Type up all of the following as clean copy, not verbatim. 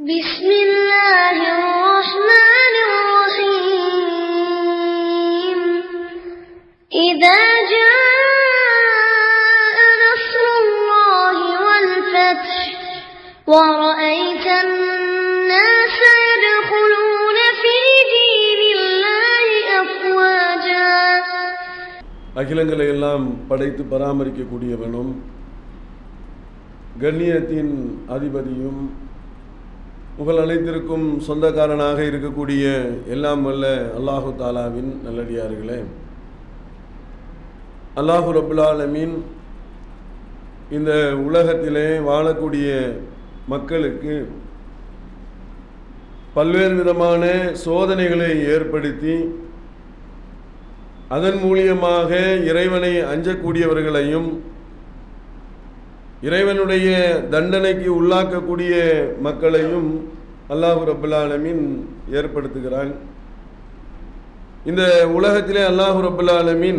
بسم الله الرحمن الرحيم إذا جاء نصر الله والفتح ورأيت الناس يدخلون في دين الله أفواجا அகிலங்களை எல்லாம் படைத்து பராமரிக்கக்கூடியவனும் கண்ணியத்தின் அதிபதியும் புகழ் அனைத்திற்கும் சொந்தக்காரனாக இருக்கக்கூடிய எல்லாம் வல்ல அல்லாஹு தாலாவின் நல்லடியார்களே, அல்லாஹு ரப்புல் ஆலமீன் இந்த உலகத்திலே வாழக்கூடிய மக்களுக்கு பல்வேறு விதமான சோதனைகளை ஏற்படுத்தி அதன் மூலியமாக இறைவனை அஞ்சக்கூடியவர்களையும் இறைவனுடைய தண்டனைக்கு உள்ளாக்கக்கூடிய மக்களையும் அல்லாஹ் ரப்புல் ஆலமீன் ஏற்படுத்துகிறான். இந்த உலகத்திலே அல்லாஹ் ரப்புல் ஆலமீன்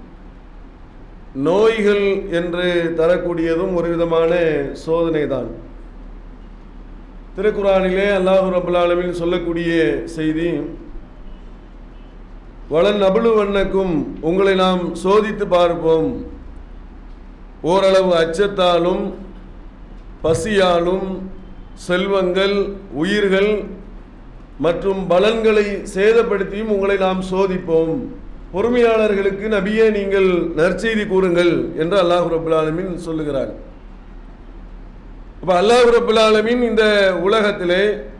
நோய்கள் என்று தரக்கூடியதும் ஒரு விதமான சோதனை தான். திருக்குர்ஆனிலே அல்லாஹ் ரப்புல் ஆலமீன் சொல்லக்கூடிய செய்தி, வலன் நபுலுவன்னக்கும், உங்களை நாம் சோதித்து பார்ப்போம், ஓரளவு அச்சத்தாலும் பசியாலும் செல்வங்கள் உயிர்கள் மற்றும் பலன்களை சேதப்படுத்தியும் உங்களை நாம் சோதிப்போம், பொறுமையாளர்களுக்கு நபியே நீங்கள் நற்செய்தி கூறுங்கள் என்று அல்லாஹ் ரப்புல் ஆலமீன் சொல்லுகிறார். அப்ப அல்லாஹ் ரப்புல் ஆலமீன் இந்த உலகத்திலே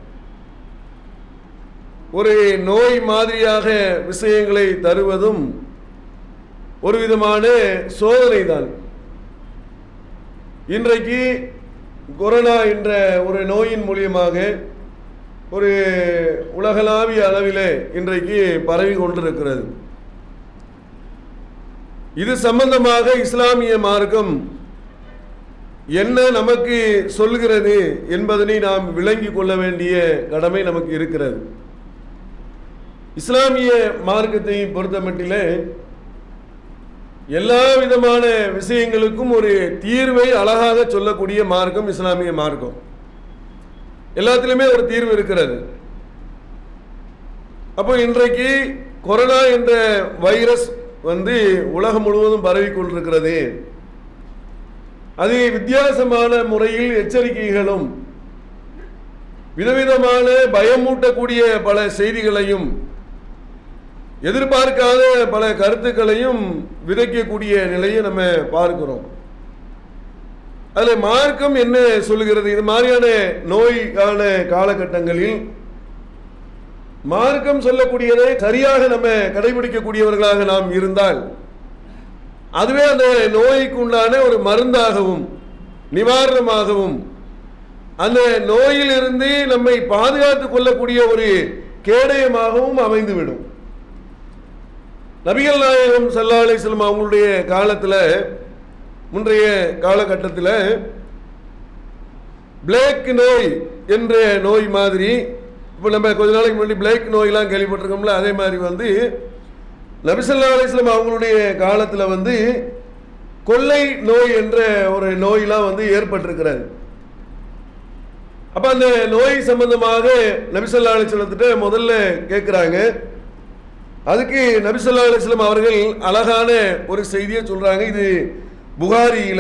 ஒரு நோய் மாதிரியாக விஷயங்களை தருவதும் ஒரு விதமான சோதனை தான். இன்றைக்கு கொரோனா என்ற ஒரு நோயின் மூலியமாக ஒரு உலகளாவிய அளவிலே இன்றைக்கு பரவி கொண்டிருக்கிறது. இது சம்பந்தமாக இஸ்லாமிய மார்க்கம் என்ன நமக்கு சொல்கிறது என்பதனை நாம் விளங்கிக் கொள்ள வேண்டிய கடமை நமக்கு இருக்கிறது. இஸ்லாமிய மார்க்கத்தை பொறுத்தமட்டிலே எல்லா விதமான விஷயங்களுக்கும் ஒரு தீர்வை அழகாக சொல்லக்கூடிய மார்க்கம் இஸ்லாமிய மார்க்கம். எல்லாத்திலுமே ஒரு தீர்வு இருக்கிறது. அப்போ இன்றைக்கு கொரோனா என்ற வைரஸ் உலகம் முழுவதும் பரவி கொண்டிருக்கிறது. அது வித்தியாசமான முறையில் எச்சரிக்கைகளும் விதவிதமான பயமூட்டக்கூடிய பல செய்திகளையும் எதிர்பார்க்காத பல கருத்துக்களையும் விதைக்கக்கூடிய நிலையை நம்ம பார்க்கிறோம். அதில் மார்க்கம் என்ன சொல்லுகிறது? இது மாதிரியான நோய்க்கான காலகட்டங்களில் மார்க்கம் சொல்லக்கூடியதை சரியாக நம்ம கடைபிடிக்கக்கூடியவர்களாக நாம் இருந்தால் அதுவே அந்த நோய்க்கு உண்டான ஒரு மருந்தாகவும் நிவாரணமாகவும் அந்த நோயிலிருந்து நம்மை பாதுகாத்துக் கொள்ளக்கூடிய ஒரு கேடயமாகவும் அமைந்துவிடும். நபிகள் நாயகம் ஸல்லல்லாஹு அலைஹி வஸல்லம் அவங்களுடைய காலத்தில், முன்றைய காலகட்டத்தில் பிளேக் நோய் என்ற நோய் மாதிரி, இப்போ நம்ம கொஞ்ச நாளைக்கு முன்னாடி பிளேக் நோயெல்லாம் கேள்விப்பட்டிருக்கோம்ல, அதே மாதிரி நபி ஸல்லல்லாஹு அலைஹி வஸல்லம் அவங்களுடைய காலத்தில் கொள்ளை நோய் என்ற ஒரு நோயெல்லாம் ஏற்பட்டிருக்கிறது. அப்போ அந்த நோய் சம்பந்தமாக நபி ஸல்லல்லாஹு அலைஹி வஸல்லத்திட்ட முதல்ல கேட்குறாங்க. அதுக்கு நபி ஸல்லல்லாஹு அலைஹி வஸல்லம் அவர்கள் அழகான ஒரு செய்தியை சொல்றாங்க. இது புகாரியில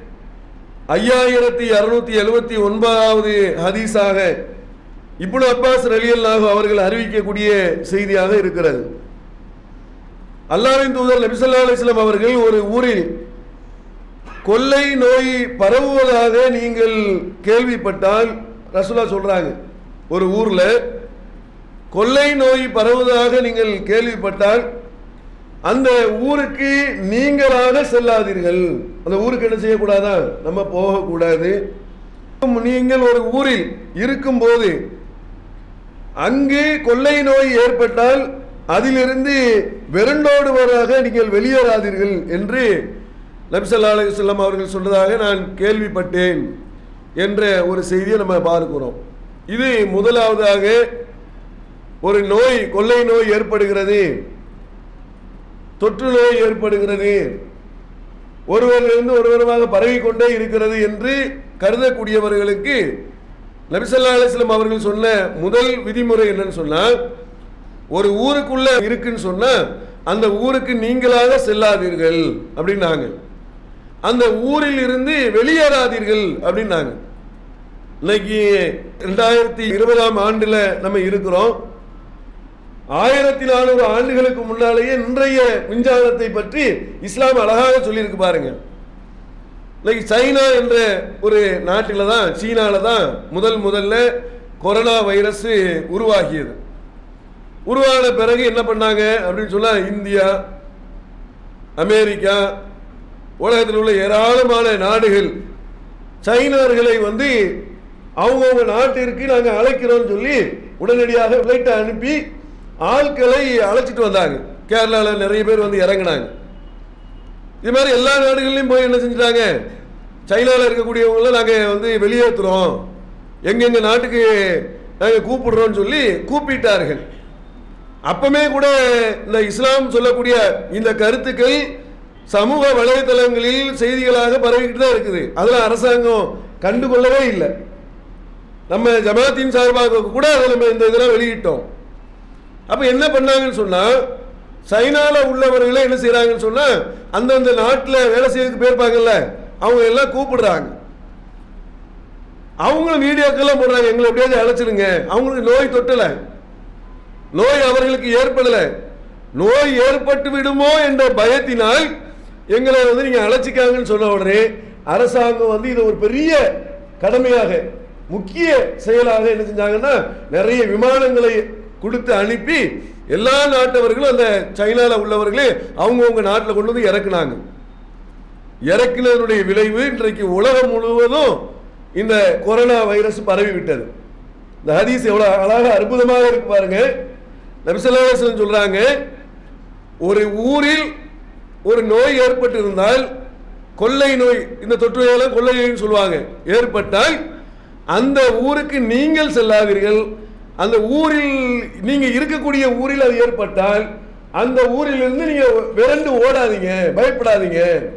5679வது ஹதீஸாக இப்னு அப்பாஸ் ரலியல்லாஹு அவர்கள் அறிவிக்கக்கூடிய செய்தியாக இருக்கிறது. அல்லாஹ்வின் தூதர் நபி ஸல்லல்லாஹு அலைஹி வஸல்லம் அவர்கள் ஒரு ஊரில் கொள்ளை நோய் பரவுவதாக நீங்கள் கேள்விப்பட்டால், ரசூலுல்லாஹ் சொல்றாங்க, ஒரு ஊர்ல கொள்ளை நோய் பரவுவதாக நீங்கள் கேள்விப்பட்டால் அந்த ஊருக்கு நீங்களாக செல்லாதீர்கள். அந்த ஊருக்கு என்ன செய்யக்கூடாதா? நம்ம போகக்கூடாது. நீங்கள் ஒரு ஊரில் இருக்கும்போது அங்கு கொள்ளை நோய் ஏற்பட்டால் அதிலிருந்து வெறுண்டோடுவராக நீங்கள் வெளியேறாதீர்கள் என்று நபி ஸல்லல்லாஹு அலைஹி வஸல்லம் அவர்கள் சொன்னதாக நான் கேள்விப்பட்டேன் என்ற ஒரு செய்தியை நம்ம பார்க்கிறோம். இது முதலாவதாக ஒரு நோய், கொள்ளை நோய் ஏற்படுகிறது, தொற்று நோய் ஏற்படுகிறது, ஒருவரிலிருந்து ஒருவருமாக பரவிக்கொண்டே இருக்கிறது என்று கருதக்கூடியவர்களுக்கு நபி ஸல்லல்லாஹு அலைஹி வஸல்லம் அவர்கள் சொன்ன முதல் விதிமுறை என்னன்னு சொன்னா, ஒரு ஊருக்குள்ள இருக்குன்னு சொன்னா அந்த ஊருக்கு நீங்களாக செல்லாதீர்கள் அப்படின்னாங்க. அந்த ஊரில் இருந்து வெளியேறாதீர்கள் அப்படின்னாங்க. இன்னைக்கு 2020ஆம் ஆண்டுல நம்ம இருக்கிறோம். 1400 ஆண்டுகளுக்கு முன்னாலேயே இன்றைய விஞ்ஞானத்தை பற்றி இஸ்லாம் அழகாக சொல்லியிருக்கு பாருங்க. இன்னைக்கு சைனா என்ற ஒரு நாட்டில் தான், சீனால தான் முதல்ல கொரோனா வைரஸ் உருவாகியது. உருவான பிறகு என்ன பண்ணாங்க அப்படின்னு சொன்னா, இந்தியா, அமெரிக்கா, உலகத்தில் உள்ள ஏராளமான நாடுகள் சைனர்களை அவங்கவுங்க நாட்டிற்கு நாங்கள் அழைக்கிறோம் சொல்லி உடனடியாக ஃப்ளைட்டை அனுப்பி ஆட்களை அழைச்சிட்டு வந்தாங்க. கேரளாவில் நிறைய பேர் இறங்கினாங்க. இது மாதிரி எல்லா நாடுகள்லையும் போய் என்ன செஞ்சுட்டாங்க, சைனாவில் இருக்கக்கூடியவங்கள நாங்கள் வெளியேற்றுறோம், எங்கெங்க நாட்டுக்கு நாங்கள் கூப்பிடுறோம்னு சொல்லி கூப்பிட்டார்கள். அப்பமே கூட இந்த இஸ்லாம் சொல்லக்கூடிய இந்த கருத்துக்கள் சமூக வலைதளங்களில் செய்திகளாக பரவிக்கிட்டு தான் இருக்குது. அதில் அரசாங்கம் கண்டுகொள்ளவே இல்லை. நம்ம ஜமாத்தின் சார்பாக கூட அதை நம்ம இந்த இதெல்லாம் வெளியிட்டோம். அப்போ என்ன பண்ணாங்கன்னு சொன்னால், சைனாவில் உள்ளவர்களே என்ன செய்கிறாங்கன்னு சொன்னால், அந்தந்த நாட்டில் வேலை செய்யறதுக்கு போயிருப்பாங்கல்ல, அவங்க எல்லாம் கூப்பிடுறாங்க. அவங்களும் வீடியோக்கெல்லாம் போடுறாங்க, எங்களை எப்படியாவது அழைச்சிருங்க. அவங்களுக்கு நோய் தொட்டலை, நோய் அவர்களுக்கு ஏற்படலை. நோய் ஏற்பட்டு விடுமோ என்ற பயத்தினால் எங்களை நீங்க அழைச்சிக்காங்கன்னு சொன்ன உடனே அரசாங்கம் இது ஒரு பெரிய கடமையாக, முக்கிய செயலாக என்ன செஞ்சாங்கன்னா, நிறைய விமானங்களை கொடுத்து அனுப்பி எல்லா நாட்டவர்களும் அந்த சைனால உள்ளவர்களே அவங்கவுங்க நாட்டில் கொண்டு இறக்குனாங்க. இறக்கினதனுடைய விளைவு இன்றைக்கு உலகம் முழுவதும் இந்த கொரோனா வைரஸ் பரவி விட்டது. இந்த ஹதீஸ் எவ்வளவு அழகாக அற்புதமாக இருக்கு பாருங்க. நபி ஸல்லல்லாஹு அலைஹி வஸல்லம் சொல்றாங்க, ஒரு ஊரில் ஒரு நோய் ஏற்பட்டு இருந்தால், கொள்ளை நோய், இந்த தொற்று நோயெல்லாம் கொள்ளை நோய்னு சொல்லுவாங்க, ஏற்பட்டால் அந்த ஊருக்கு நீங்கள் செல்லாதீர்கள். அந்த ஊரில் நீங்க இருக்கக்கூடிய ஊரில் அது ஏற்பட்டால் அந்த ஊரில் இருந்து நீங்க விரண்டு ஓடாதீங்க, பயப்படாதீங்க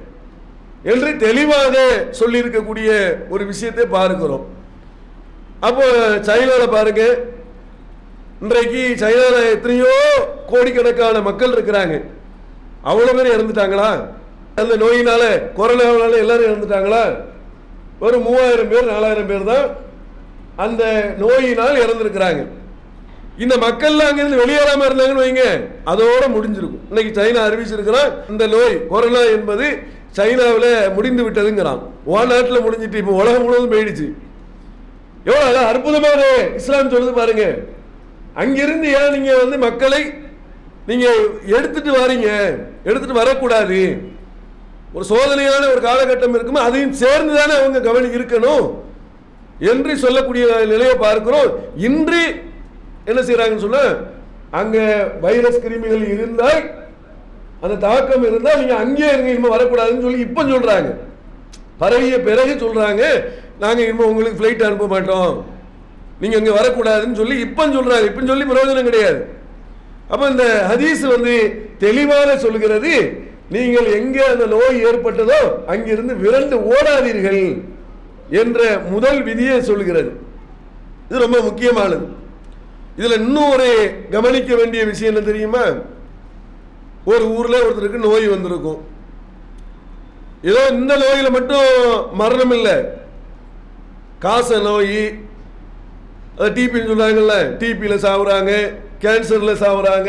என்று தெளிவாக சொல்லி இருக்கக்கூடிய ஒரு விஷயத்தை பார்க்கிறோம். அப்போ சைனால பாருங்க, இன்றைக்கு சைனால எத்தனையோ கோடிக்கணக்கான மக்கள் இருக்கிறாங்க. அவ்வளவு பேர் இறந்துட்டாங்களா? அந்த நோயினால, கொரோனாவால எல்லாரும் இறந்துட்டாங்களா? ஒரு 3000 பேர் 4000 பேர் தான் அந்த நோயினால் இறந்திருக்கிறாங்க. இந்த மக்கள் அங்கிருந்து வெளியேறாம இருந்தாங்கன்னு வைங்க, அதோட முடிஞ்சிருக்கும். இன்னைக்கு சைனா அறிவிச்சிருக்கிறான், இந்த நோய் கொரோனா என்பது சைனாவில் முடிந்து விட்டதுங்கிறான். நாட்டில் முடிஞ்சிட்டு இப்போ உலகம் முழுவதும் போயிடுச்சு. எவ்வளவு அற்புதமாக இஸ்லாம் சொல்லுது பாருங்க. அங்கிருந்து ஏன் நீங்க மக்களை நீங்க எடுத்துட்டு வாரீங்க, எடுத்துட்டு வரக்கூடாது. ஒரு சோதனையான ஒரு காலகட்டம் இருக்கும், அதையும் சேர்ந்து தானே அவங்க கவனிக்க இருக்கணும் என்று சொல்லக்கூடிய நிலையை பார்க்கிறோம். இன்று என்ன செய்யறாங்கன்னு சொன்னா, அங்க வைரஸ் கிருமிகள் இருந்தால், அந்த தாக்கம் இருந்தால் நீங்க அங்கேயே இருங்க, இனிமே வரக்கூடாதுன்னு சொல்லி இப்ப சொல்றாங்க. பரவிய பிறகு சொல்றாங்க, நாங்க இனிமே உங்களுக்கு பிளைட் அனுப்ப மாட்டோம், நீங்க அங்க வரக்கூடாதுன்னு சொல்லி இப்ப சொல்றாங்க. இப்ப சொல்லி பிரயோஜனம் கிடையாது. அப்ப இந்த ஹதீஸ் தெளிவாக சொல்கிறது, நீங்கள் எங்கே அந்த நோய் ஏற்பட்டதோ அங்கிருந்து விரண்டு ஓடாதீர்கள் என்ற முதல் விதியை சொல்கிறது. இது ரொம்ப முக்கியமானது. இதுல இன்னும் ஒரு கவனிக்க வேண்டிய விஷயம் என்ன தெரியுமா? ஒரு ஊர்ல ஒருத்தருக்கு நோய் வந்திருக்கும். ஏதோ இந்த நோயில மட்டும் மரணம் இல்லை, காச நோய், டிபின்னு சொல்றாங்கல்ல, டிபியில சாவுறாங்க, கேன்சர்ல சாவுறாங்க,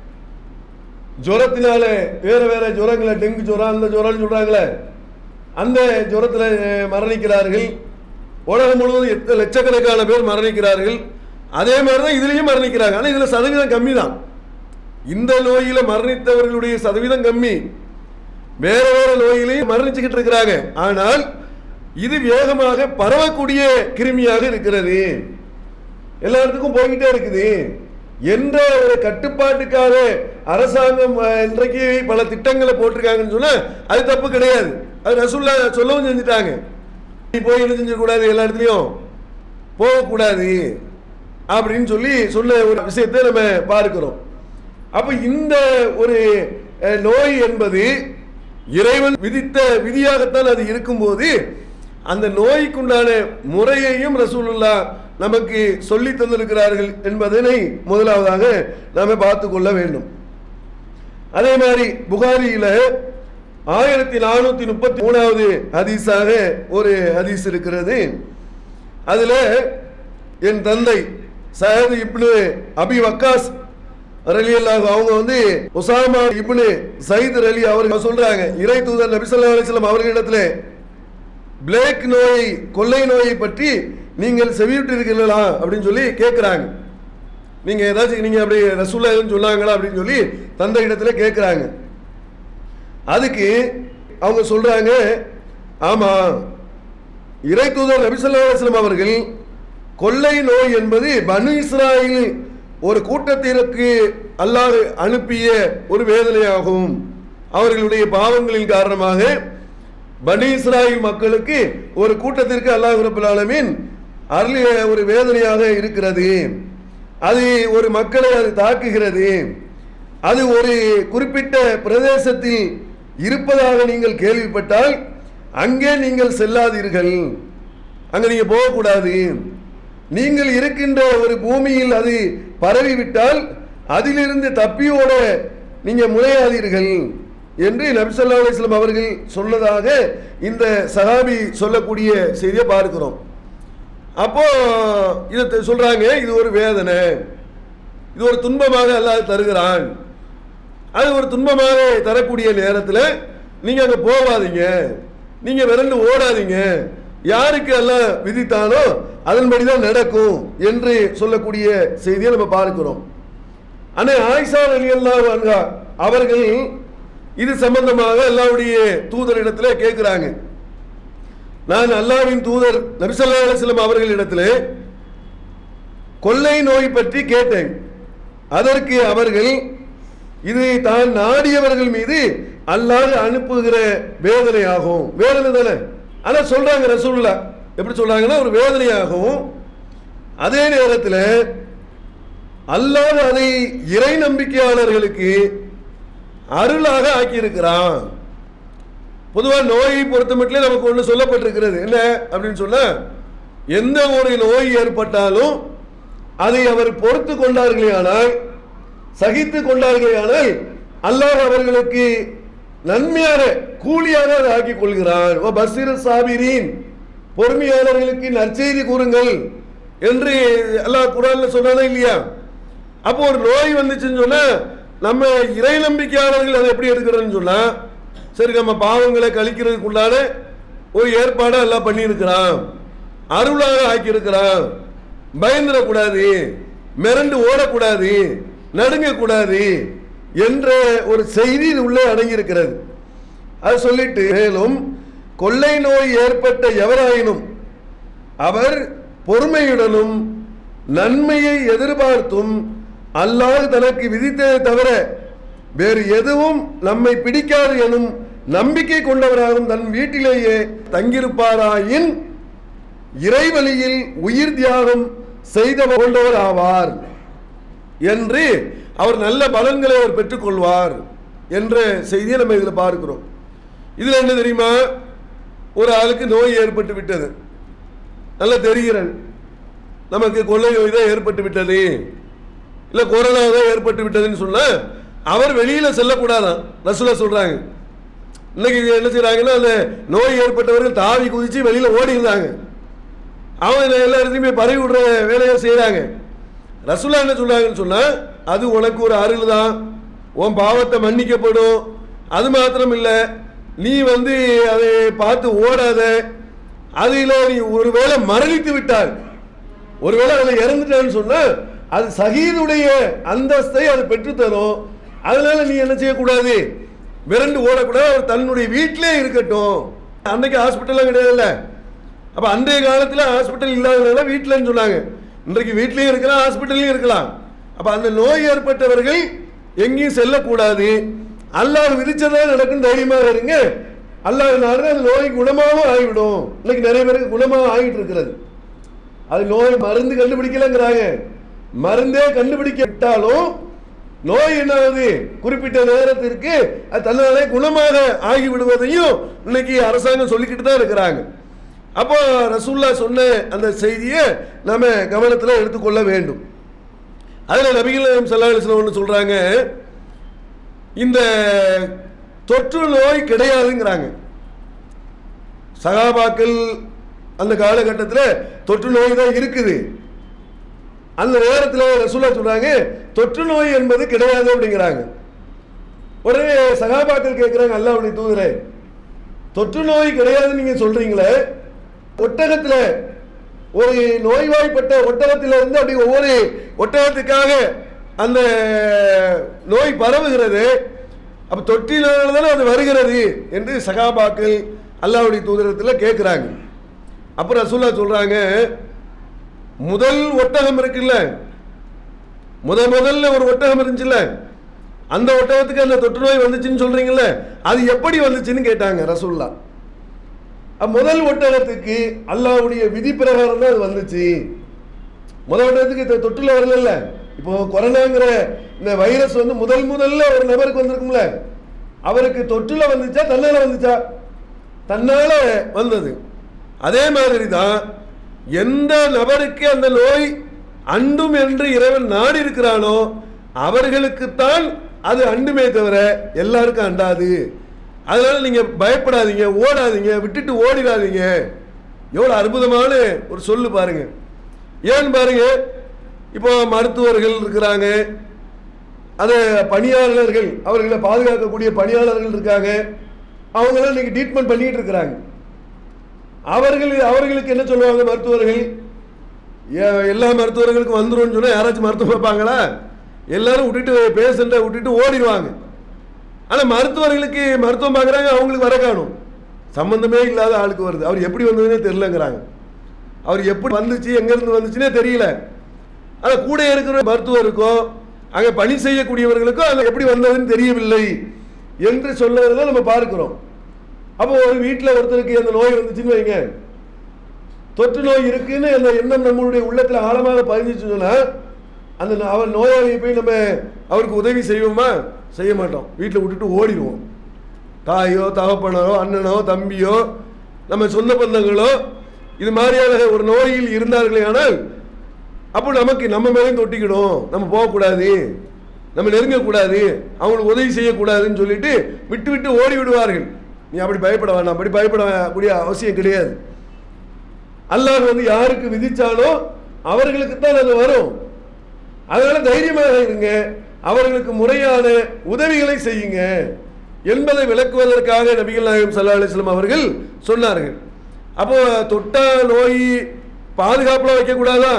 ஜுரத்தினால வேற வேற ஜுரங்களை, டெங்கு ஜுரம், அந்த ஜுரம்னு சொல்றாங்களே, அந்த ஜுரத்தில் மரணிக்கிறார்கள். உலகம் முழுவதும் எத்தனை லட்சக்கணக்கான பேர் மரணிக்கிறார்கள். அதே மாதிரி தான் இதுலையும் மரணிக்கிறாங்க. ஆனால் இதில் சதவீதம் கம்மி தான். இந்த நோயில மரணித்தவர்களுடைய சதவீதம் கம்மி. வேற வேற நோயிலையும் மரணிச்சுக்கிட்டு இருக்கிறாங்க. ஆனால் இது வேகமாக பரவக்கூடிய கிருமியாக இருக்கிறது, எல்லா இடத்துக்கும் போய்கிட்டே இருக்குது என்ற ஒரு கட்டுப்பாட்டுக்காக அரசாங்கம் இன்றைக்கு பல திட்டங்களை போட்டிருக்காங்கன்னு சொன்னா அது தப்பு கிடையாது. அது ரசூலுல்லாஹ் சொல்லவும் செஞ்சுட்டாங்க, போய் என்ன செஞ்சக்கூடாது, எல்லா இடத்துலையும் போகக்கூடாது அப்படின்னு சொல்லி சொன்ன ஒரு விஷயத்தை நம்ம பார்க்கிறோம். அப்ப இந்த ஒரு நோய் என்பது இறைவன் விதித்த விதியாகத்தான் அது இருக்கும்போது அந்த நோய்க்குண்டான முறையையும் ரசூலுல்லாஹ் நமக்கு சொல்லி தந்திருக்கிறார்கள் என்பதனை முதலாவதாக நாம பார்த்து கொள்ள வேண்டும். அதே மாதிரி புகாரியில 1433வது ஹதீஸாக ஒரு ஹதீஸ் இருக்கிறது. அதுல என் தந்தை சயத் இப்னு அபி வக்காஸ் ரலியல்லாஹு அவங்க வந்து உசாமா இப்னு சயீத் ரலி அவர்கள் சொல்றாங்க, இறை தூதர் நபி ஸல்லல்லாஹு அலைஹி வஸல்லம் அவர்களிடத்திலே பிளேக் நோய், கொள்ளை நோயை பற்றி நீங்கள் செவியுற்றிருக்கிறீர்களா அப்படின்னு சொல்லி கேட்கிறாங்க. நீங்க ஏதாச்சும் நீங்க அப்படி ரசூலுல்லாஹ் எதுவும் சொன்னாங்களா அப்படின்னு சொல்லி தந்தை இடத்துல கேட்கிறாங்க. அதுக்கு அவங்க சொல்றாங்க, ஆமா, இறை தூதர் நபி ஸல்லல்லாஹு அலைஹி வஸல்லம் அவர்கள் கொள்ளை நோய் என்பது பனு இஸ்ராயில் ஒரு கூட்டத்திற்கு அல்லாஹ் அனுப்பிய ஒரு வேதனையாகும். அவர்களுடைய பாவங்களின் காரணமாக பனி இஸ்ராயில் மக்களுக்கு ஒரு கூட்டத்திற்கு அல்லாஹ் ரப்பல் ஆலமீன் அருளிய ஒரு வேதனையாக இருக்கிறது. அது ஒரு மக்களை அது தாக்குகிறது. அது ஒரு குறிப்பிட்ட பிரதேசத்தில் இருப்பதாக நீங்கள் கேள்விப்பட்டால் அங்கே நீங்கள் செல்லாதீர்கள், அங்க நீங்க போகக்கூடாது. நீங்கள் இருக்கின்ற ஒரு பூமியில் அது பரவிவிட்டால் அதிலிருந்து தப்பியோட நீங்க முனையாதீர்கள் என்று நபி ஸல்லல்லாஹு அலைஹி வஸல்லம் அவர்கள் சொன்னதாக இந்த சஹாபி சொல்லக்கூடிய செய்தியை பார்க்கிறோம். அப்போ இதை சொல்றாங்க, இது ஒரு வேதனை, இது ஒரு துன்பமாக அல்லாஹ் தருகிறான். அது ஒரு துன்பமாக தரக்கூடிய நேரத்தில் நீங்க அங்க போகாதீங்க, நீங்க விரண்டு ஓடாதீங்க, யாருக்கு எல்லாம் விதித்தானோ அதன்படிதான் நடக்கும் என்று சொல்லக்கூடிய செய்தியை நம்ம பார்க்கிறோம். அன்னை ஆயிஷா ரலியல்லாஹு அன்ஹா அவர்கள் இது சம்பந்தமாக அல்லாஹ்வுடைய தூதரிடத்தில் கேட்கிறாங்க. நான் அல்லாஹ்வின் தூதர் நபி ஸல்லல்லாஹு அலைஹி வஸல்லம் அவர்களிடத்தில் கொள்ளை நோய் பற்றி கேட்டேன். அதற்கு அவர்கள் இது தான் நாடியவர்கள் மீது அல்லாஹ் அனுப்புகிற வேதனையாகும். வேதனை தானே, ஆனா சொல்றாங்க ரசூலுல்லாஹ் எப்படி சொல்றாங்கன்னா ஒரு வேதனையாகும். அதே நேரத்தில் அல்லாஹ் அதை இறை நம்பிக்கையாளர்களுக்கு அருளாக ஆக்கியிருக்கிறான். பொதுவாக நோயை பொறுத்த மட்டும் நமக்கு ஒன்று சொல்லப்பட்டிருக்கிறது என்ன அப்படின்னு சொன்னா, எந்த ஒரு நோய் ஏற்பட்டாலும் அதை அவர் பொறுத்து கொண்டார்களே ஆனால், சகித்து கொண்டார்களே ஆனால் அல்லாஹ் அவர்களுக்கு நன்மையான கூலியாக அதை ஆக்கிக் கொள்கிறான். பஸ்ஸிர் சாபிரீன், பொறுமையாளர்களுக்கு நற்செய்தி கூறுங்கள் என்று அல்லாஹ் குர்ஆன்ல சொன்னானே இல்லையா? அப்போ ஒரு நோய் வந்துச்சுன்னு சொன்னா நம்ம இறை நம்பிக்கையாளர்கள் அதை எப்படி எடுக்கிறோன்னு சொன்னா, சரி நம்ம பாவங்களை கழிக்கிறதுக்குள்ளான ஒரு ஏற்பாடு எல்லாம் பண்ணியிருக்கிறான், அருளாக ஆக்கியிருக்கிறான், பயந்துடக்கூடாது, மிரண்டு ஓடக்கூடாது, நடுங்கக்கூடாது என்ற ஒரு செய்தி உள்ளே அடங்கியிருக்கிறது. அது சொல்லிட்டு மேலும் கொள்ளை நோய் ஏற்பட்ட எவராயினும் அவர் பொறுமையுடனும் நன்மையை எதிர்பார்த்தும் அல்லாஹ் தனக்கு விதித்ததை தவிர வேறு எதுவும் நம்மை பிடிக்காது எனும் நம்பிக்கை கொண்டவராகவும் தன் வீட்டிலேயே தங்கியிருப்பாராயின் இறைவழியில் உயிர் தியாகம் செய்த கொண்டவர் ஆவார் என்று அவர் நல்ல பலன்களை அவர் பெற்றுக்கொள்வார் என்ற செய்தியை நம்ம இதில் பார்க்கிறோம். இதில் என்ன தெரியுமா, ஒரு ஆளுக்கு நோய் ஏற்பட்டு விட்டது, நல்லா தெரிகிறது, நமக்கு கொள்ளை நோய் தான் ஏற்பட்டு விட்டது, இல்லை கொரோனா தான் ஏற்பட்டு விட்டதுன்னு சொன்னா அவர் வெளியில செல்லக்கூடாதான் ரசூலுல்லாஹ் சொல்றாங்க. இன்னைக்கு என்ன செய்யறாங்கன்னா, அந்த நோய் ஏற்பட்டவர்கள் தாவி குதிச்சு வெளியில ஓடி இருந்தாங்க, அவங்க எல்லா இடத்தையுமே பரவி விடுற வேலையை செய்யறாங்க. ரசூலுல்லாஹ் என்ன சொல்றாங்கன்னு சொன்னா, அது உனக்கு ஒரு அருள் தான், உன் பாவத்தை மன்னிக்கப்படும், அது மாத்திரம் இல்லை, நீ வந்து அதை பார்த்து ஓடாத, அதில் நீ ஒருவேளை மரணித்து விட்டால், ஒருவேளை அதில் இறந்துட்டான்னு சொன்னா அது ஷஹீதுடைய அந்தஸ்தை அது பெற்றுத்தரும். அதனால நீ என்ன செய்யக்கூடாது, விரண்டு ஓடக்கூடாது, அவர் தன்னுடைய வீட்டிலே இருக்கட்டும். அன்னைக்கு ஹாஸ்பிட்டல்லாம் கிடையாதுல்ல, அப்ப அன்றைய காலத்தில் ஹாஸ்பிட்டல் இல்லாதனால வீட்டிலன்னு சொன்னாங்க. இன்றைக்கு வீட்லயும் இருக்கலாம், ஹாஸ்பிட்டல்லையும் இருக்கலாம். அப்ப அந்த நோய் ஏற்பட்டவர்கள் எங்கேயும் செல்லக்கூடாது, அல்லாஹ் விதிச்சதா நடக்கும், தைரியமாக இருங்க. அல்லாஹ் அந்த நோய் குணமாகவும் ஆகிவிடும். இன்னைக்கு நிறைய பேருக்கு குணமாக ஆகிட்டு இருக்கிறது. அது நோய் மருந்து கண்டுபிடிக்கலங்கிறாங்க, மருந்தே கண்டுபிடிக்கப்பட்டாலும் நோய் என்னாவது குறிப்பிட்ட நேரத்திற்கு அது தன்னாலே குணமாக ஆகிவிடுவதையும் இன்னைக்கு அரசாங்கம் சொல்லிக்கிட்டு தான் இருக்கிறாங்க. அப்போ ரசூலுல்லாஹ் சொன்ன அந்த செய்தியை நாம கவனத்தில் எடுத்துக்கொள்ள வேண்டும். அதில் நபிகள் நாயகம் ஸல்லல்லாஹு அலைஹி வஸல்லம் சொல்றாங்க, இந்த தொற்று நோய் கிடையாதுங்கிறாங்க. சகாபாக்கள் அந்த காலகட்டத்தில் தொற்று நோய் தான் இருக்குது. அந்த நேரத்தில் ரசூலுல்லாஹ் சொல்றாங்க தொற்று நோய் என்பது கிடையாது அப்படிங்கிறாங்க. உடனே சகாபாக்கள் கேட்கிறாங்க, அல்லாஹ்வுடைய தூதரே, தொற்று நோய் கிடையாதுன்னு நீங்க சொல்றீங்களே, ஒட்டகத்தில் ஒரு நோய்வாய்ப்பட்ட ஒட்டகத்தில் இருந்து அப்படி ஒவ்வொரு ஒட்டகத்துக்காக அந்த நோய் பரவுகிறது, அப்ப தொற்றினால தானே அது வருகிறது என்று சகாபாக்கள் அல்லாஹ்வுடைய தூதரத்தில் கேட்கிறாங்க. அப்புறம் ரசூலுல்லாஹ் சொல்றாங்க, முதல் ஒட்டகம் இருக்குல்ல, முதல்ல ஒரு ஒட்டகம் இருந்துச்சுல்ல, அந்த ஒட்டகத்துக்கு அந்த தொற்று நோய் வந்துச்சுன்னு சொல்றீங்கல்ல, அது எப்படி வந்துச்சுன்னு கேட்டாங்க ரசூலுல்லாஹ். முதல் ஒட்டகத்துக்கு அல்லாஹ்வுடைய விதி பிரகாரம் தான் அது வந்துச்சு. முதல் ஒட்டகத்துக்கு தொற்றுல வரல. இப்போ கொரோனாங்கிற இந்த வைரஸ் வந்து முதல்ல ஒரு நபருக்கு வந்திருக்கும்ல, அவருக்கு தொற்றுல வந்துச்சா தன்னால வந்துச்சா? தன்னால வந்தது. அதே மாதிரி தான் எந்த நபருக்கு அந்த நோய் அண்டும் என்று இறைவன் நாடி இருக்கிறானோ அவர்களுக்குத்தான் அது அண்டுமே தவிர எல்லாருக்கும் அண்டாது. அதனால நீங்க பயப்படாதீங்க, ஓடாதீங்க, விட்டுட்டு ஓடிடாதீங்க. எவ்வளவு அற்புதமான ஒரு சொல்லு பாருங்க. ஏன்னு பாருங்க, இப்போ மருத்துவர்கள் இருக்கிறாங்க, அது பணியாளர்கள், அவர்களை பாதுகாக்கக்கூடிய பணியாளர்கள் இருக்காங்க, அவங்களாம் இன்னைக்கு ட்ரீட்மெண்ட் பண்ணிட்டு இருக்கிறாங்க. அவர்களுக்கு என்ன சொல்லுவாங்க மருத்துவர்கள்? எல்லா மருத்துவர்களுக்கும் வந்துடும் சொன்னா யாராச்சும் மருத்துவம் பார்ப்பாங்களா? எல்லாரும் விட்டுட்டு பேஷண்ட்டை விட்டுட்டு ஓடிடுவாங்க. ஆனா மருத்துவர்களுக்கு மருத்துவம் பார்க்குறாங்க, அவங்களுக்கு வர காணும். சம்பந்தமே இல்லாத ஆளுக்கு வருது. அவர் எப்படி வந்ததுன்னே தெரியலங்கிறாங்க. அவர் எப்படி வந்துச்சு, எங்கேருந்து வந்துச்சுன்னே தெரியல. ஆனால் கூட இருக்கிற மருத்துவருக்கும் அங்கே பணி செய்யக்கூடியவர்களுக்கும் அது எப்படி வந்ததுன்னு தெரியவில்லை என்று சொல்லுவதை நம்ம பார்க்கிறோம். அப்போ ஒரு வீட்டில் ஒருத்தருக்கு அந்த நோய் வந்துச்சுன்னு வைங்க, தொற்று நோய் இருக்குன்னு அந்த எண்ணம் நம்மளுடைய உள்ளத்தில் ஆழமாக பதிஞ்சிச்சு சொன்னா அந்த அவர் நோயாளியை போய் நம்ம அவருக்கு உதவி செய்வோமா? செய்ய மாட்டோம். வீட்டில் விட்டுட்டு ஓடிடுவோம். தாயோ தகப்பனோ அண்ணனோ தம்பியோ நம்ம சொந்த பந்தங்களோ இது மாதிரியான ஒரு நோயில் இருந்தார்களே ஆனால் அப்போ நமக்கு நம்ம மேலேயும் தொட்டிக்கணும், நம்ம போகக்கூடாது, நம்ம நெருங்கக்கூடாது, அவங்களுக்கு உதவி செய்யக்கூடாதுன்னு சொல்லிட்டு விட்டு விட்டு ஓடி விடுவார்கள். நீ அப்படி பயப்பட வேண்டாம், அப்படி பயப்படக்கூடிய அவசியம் கிடையாது. அல்லாஹ் வந்து யாருக்கு விதிச்சாலோ அவர்களுக்கு தான் அது வரும். அதனால தைரியமாக இருங்க, அவர்களுக்கு முறையான உதவிகளை செய்யுங்க என்பதை விளக்குவதற்காக நபிகள் நாயகம் ஸல்லல்லாஹு அலைஹி வஸல்லம் அவர்கள் சொன்னார்கள். அப்போ தொட்டா நோய் பாதுகாப்புல வைக்கக்கூடாதா?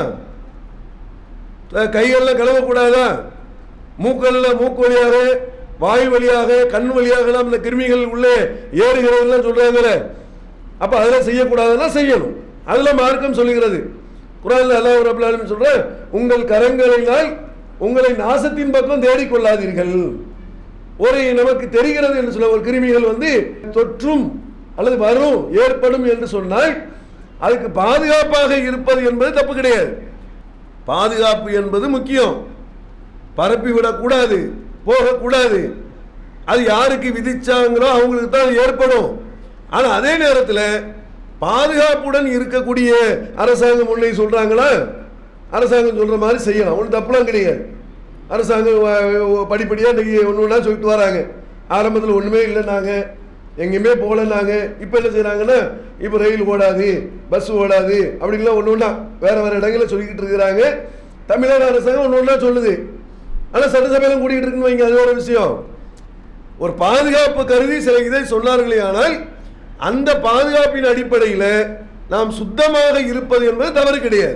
கைகள்லாம் கழுவக்கூடாதா? மூக்கு வழியாக வாயு வழியாக கண் வழியாக இந்த கிருமிகள் உள்ளே ஏறுகிறதுலாம் சொல்றாங்களே, அப்ப அதெல்லாம் செய்யக்கூடாதுன்னா செய்யணும். அதெல்லாம் மார்க்கம் சொல்லுகிறது. குர்ஆன்ல அல்லாஹ் ரப்பல் ஆலமீன் சொல்ற, உங்கள் கரங்களினால் உங்களை நாசத்தின் பக்கம் தேடிக்கொள்ளாதீர்கள். ஒரு நமக்கு தெரிகிறது என்று சொல்ல ஒரு கிருமிகள் வந்து தொற்றும் அல்லது வரும் ஏற்படும் என்று சொன்னால் அதுக்கு பாதுகாப்பாக இருப்பது என்பது தப்பு கிடையாது. பாதுகாப்பு என்பது முக்கியம். பரப்பி விடக்கூடாது, போகக்கூடாது. அது யாருக்கு விதிச்சாங்களோ அவங்களுக்கு தான் ஏற்படும். ஆனால் அதே நேரத்தில் பாதுகாப்புடன் இருக்கக்கூடிய அரசாங்கம் ஒன்றை சொல்றாங்களா, அரசாங்கம் சொல்ற மாதிரி செய்யலாம், ஒன்றும் தப்புலாம் கிடையாது. அரசாங்கம் படிப்படியாக இன்னைக்கு ஒன்று ஒன்றா சொல்லிட்டு வராங்க. ஆரம்பத்தில் ஒன்றுமே இல்லைன்னாங்க, எங்கேயுமே போகலன்னாங்க. இப்போ என்ன செய்கிறாங்கன்னா, இப்போ ரயில் ஓடாது, பஸ் ஓடாது அப்படின்லாம் ஒன்று ஒன்றா வேற இடங்களில் சொல்லிக்கிட்டு இருக்கிறாங்க. தமிழ்நாடு அரசாங்கம் ஒன்று ஒன்றா சொல்லுது. ஆனால் சட்டசபையெல்லாம் கூட்டிகிட்டு இருக்குன்னு வைங்க, அது ஒரு விஷயம். ஒரு பாதுகாப்பு கருதி சில இதை சொன்னார்களே, ஆனால் அந்த பாதுகாப்பின் அடிப்படையில் நாம் சுத்தமாக இருப்பது என்பது தவறு கிடையாது.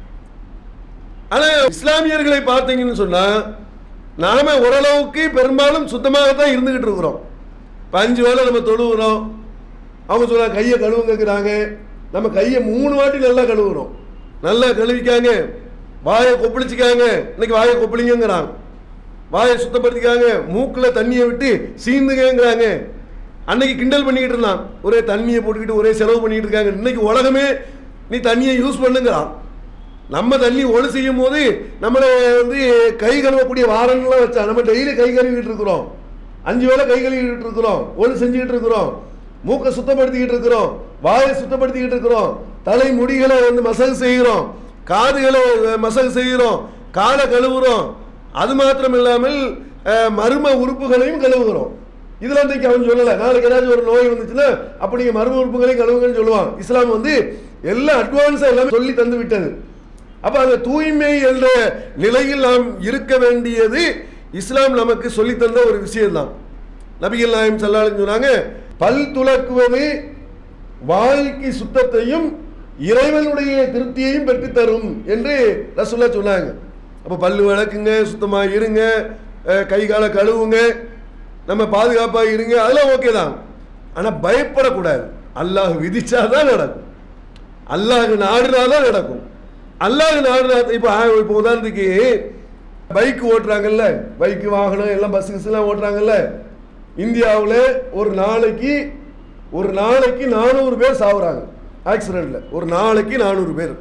ஆனால் இஸ்லாமியர்களை பார்த்தீங்கன்னு சொன்னா நாம ஓரளவுக்கு பெரும்பாலும் சுத்தமாகத்தான் இருந்துகிட்டு இருக்கிறோம். 5 வேளை நம்ம தொழுகிறோம். அவங்க சொல்ல கையை கழுவுங்கிறாங்க, நம்ம கையை 3 வாட்டி நல்லா கழுவுறோம். நல்லா கழுவிக்காங்க, வாயை கொப்பளிச்சுக்காங்க, இன்னைக்கு வாயை கொப்பளிங்கிறாங்க, வாயை சுத்தப்படுத்திக்காங்க, மூக்கில் தண்ணியை விட்டு சீந்துங்கிறாங்க. அன்னைக்கு கிண்டல் பண்ணிக்கிட்டு இருந்தான், ஒரே தண்ணியை போட்டுக்கிட்டு ஒரே செலவு பண்ணிக்கிட்டு இருக்காங்க. இன்னைக்கு உலகமே நீ தண்ணியை யூஸ் பண்ணுங்கிறான். நம்ம தண்ணி ஒழு செய்யும் போது நம்மளை வந்து கை கழுவக்கூடிய வாரங்கள்லாம் வச்சா நம்ம டெய்லி கை கழுவிட்டு இருக்கிறோம். 5 வேளை கை கழுவிட்டு இருக்கிறோம், ஒழு செஞ்சுக்கிட்டு இருக்கிறோம், மூக்கை சுத்தப்படுத்திக்கிட்டு இருக்கிறோம். வாயை சுத்தப்படுத்திக்கிட்டு இருக்கிறோம், தலை முடிகளை வந்து மசகு செய்கிறோம், காதுகளை மசகு செய்கிறோம், காலை கழுவுறோம். அது மாத்திரம் இல்லாமல் மர்ம உறுப்புகளையும் கழுவுகிறோம். இதுல இன்றைக்கு அவன் சொல்லலை, நாளைக்கு ஏதாச்சும் ஒரு நோய் வந்துச்சுன்னா அப்படி மர்ம உறுப்புகளையும் கழுவுங்கன்னு சொல்லுவான். இஸ்லாம் வந்து எல்லாம் அட்வான்ஸா எல்லாம் சொல்லி தந்து விட்டது. அப்ப அந்த தூய்மை என்ற நிலையில் நாம் இருக்க வேண்டியது இஸ்லாம் நமக்கு சொல்லி தந்த ஒரு விஷயம்தான். நபிகள் நாயகம் ஸல்லல்லாஹு அலைஹி வஸல்லம் சொன்னாங்க, பல் துலக்குவது வாய்க்கு சுத்தத்தையும் இறைவனுடைய திருப்தியையும் பெற்று தரும் என்று ரசூலுல்லாஹ் சொன்னாங்க. அப்ப பல்லு விளக்குங்க, சுத்தமா இருங்க, கை காலை கழுவுங்க, நம்ம பாதுகாப்பா இருங்க, அதெல்லாம் ஓகே தான். ஆனா பயப்படக்கூடாது. அல்லாஹ் விதிச்சாதான் நடக்கும், அல்லாஹ் நாடுனாதான் நடக்கும். அல்லாஹ் நாடுனா இப்போ உதாரணத்துக்கு பைக் ஓட்டுறாங்கல்ல, பைக்கு வாகனம் எல்லாம் பஸ் எல்லாம் ஓட்டுறாங்கல்ல, இந்தியாவில் ஒரு நாளைக்கு 400 பேர் சாவுறாங்க ஆக்சிடென்ட்ல. ஒரு நாளைக்கு 400 பேர்.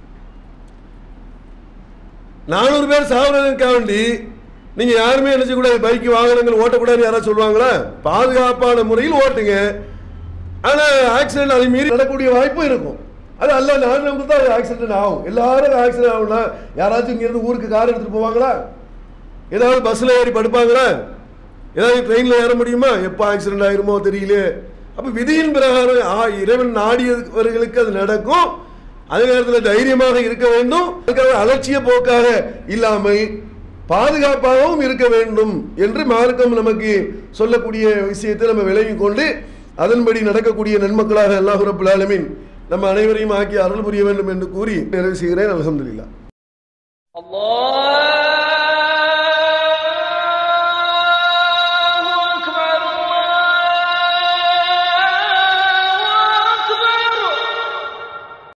400 பேர் சாவுறதுக்காக வேண்டி நீங்க யாருமே நினைச்ச கூடாது பைக் வாகனங்கள் ஓட்டக்கூடாது யாராவது சொல்லுவாங்களா? பாதுகாப்பான முறையில் ஓட்டுங்க. ஆனா ஆக்சிடென்ட் அதை மீறி நடக்கக்கூடிய வாய்ப்பும் இருக்கும். அது அல்ல நாடுகளுக்கு தான் ஆக்சிடென்ட் ஆகும். எல்லாரும் ஆக்சிடென்ட் ஆகும்னா யாராச்சும் இங்கிருந்து ஊருக்கு கார் எடுத்துட்டு போவாங்களா? ஏதாவது பஸ்ல ஏறி படுப்பாங்களா? ஏதாவது ட்ரெயின்ல ஏற முடியுமா? எப்போ ஆக்சிடென்ட் ஆயிருமோ தெரியல. அப்ப விதியின் பிரகாரம் இறைவன் நாடியவர்களுக்கு அது நடக்கும். அதே நேரத்தில் தைரியமாக இருக்க வேண்டும். அதுக்காக அலட்சிய போக்காக இல்லாமல் பாதுகாப்பாகவும் இருக்க வேண்டும் என்று மார்க்கம் நமக்கு சொல்லக்கூடிய விஷயத்தை நம்ம விளங்கிக் கொண்டு அதன்படி நடக்கக்கூடிய நன்மக்களாக அல்லாஹ் ரப்பல் ஆலமீன் நம்ம அனைவரையும் ஆக்கி அருள் புரிய வேண்டும் என்று கூறி நிறைவு செய்கிறேன். அல்ஹம்துலில்லாஹ்.